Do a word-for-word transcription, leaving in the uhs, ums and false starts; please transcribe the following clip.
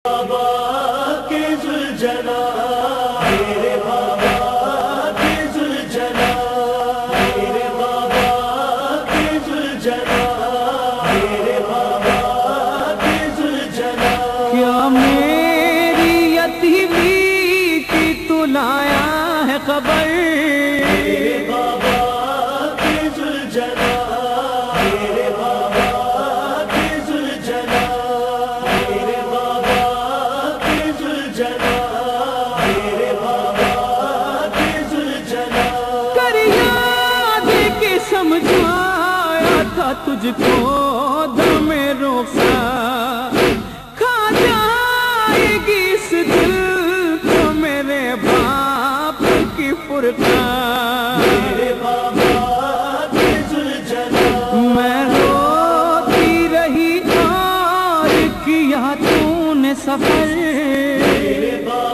بابا کے ذوالجلال، میرے بابا کے ذوالجلال، میرے بابا کے ذوالجلال، میرے بابا کے ذوالجلال۔ کیا میری یتیمی کی تو لایا ہے خبر، میرے بابا کے ذوالجلال، میرے بابا کے ذوالجلال، میرے بابا کے ذوالجلال، میرے بابا کے ذوالجلال۔ کر یاد کہ سمجھایا تھا تجھ کو دم رخسار، کھا جائے گی اس دل کو میرے باپ کی فرقان۔ میرے بابا کے ذوالجلال، میں روتی رہی اور کیا تو نے سفر، میرے بابا